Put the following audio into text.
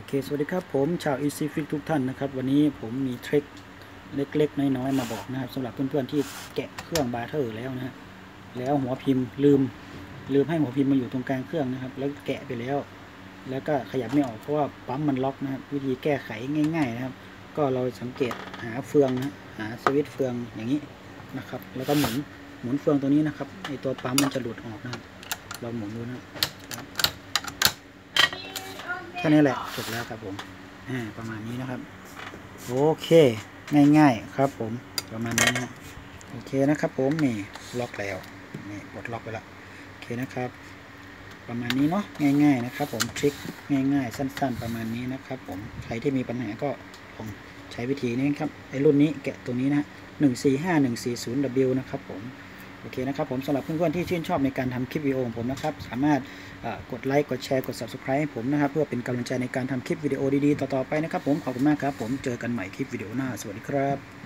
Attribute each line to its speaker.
Speaker 1: เคสวัสดีครับผมชาว Easy Fix ทุกท่านนะครับวันนี้ผมมีทริคเล็กๆน้อยๆมาบอกนะครับสำหรับเพื่อนๆที่แกะเครื่องบาร์เทอร์แล้วนะฮะแล้วหัวพิมพ์ลืมให้หัวพิมพ์มาอยู่ตรงกลางเครื่องนะครับแล้วแกะไปแล้วก็ขยับไม่ออกเพราะว่าปั๊มมันล็อกนะครับวิธีแก้ไขง่ายๆนะครับก็เราสังเกตหาเฟืองนะหาสวิตช์เฟืองอย่างนี้นะครับแล้วก็หมุนเฟืองตัวนี้นะครับไอตัวปั๊มมันจะหลุดออกนะครับเราหมุนดูนะแค่นี้แหละจบแล้วครับผมประมาณนี้นะครับโอเคง่ายๆครับผมประมาณนี้นะโอเคนะครับผมนี่ล็อกแล้วนี่กดล็อกไปแล้วโอเคนะครับประมาณนี้เนาะง่ายๆนะครับผมทริคง่ายๆสั้นๆประมาณนี้นะครับผมใครที่มีปัญหาก็ลองใช้วิธีนี้ครับไอ้รุ่นนี้แกะตัวนี้นะ145140W นะครับผมโอเคนะครับผมสำหรับเพื่อนๆที่ชื่นชอบในการทำคลิปวิดีโอของผมนะครับสามารถกดไลค์กดแชร์กด Subscribe ให้ผมนะครับเพื่อเป็นกำลังใจในการทำคลิปวิดีโอดีๆต่อๆไปนะครับผมขอบคุณมากครับผมเจอกันใหม่คลิปวิดีโอหน้าสวัสดีครับ